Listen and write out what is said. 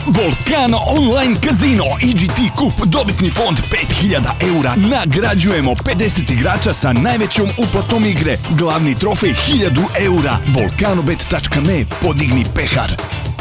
Volcano Online Casino EGT Kup dobitni fond 5000 eura. Nagrađujemo 50 igrača sa najvećom uplatom igre. Glavni trofej 1000 eura. Volcanobet.me, podigni pehar.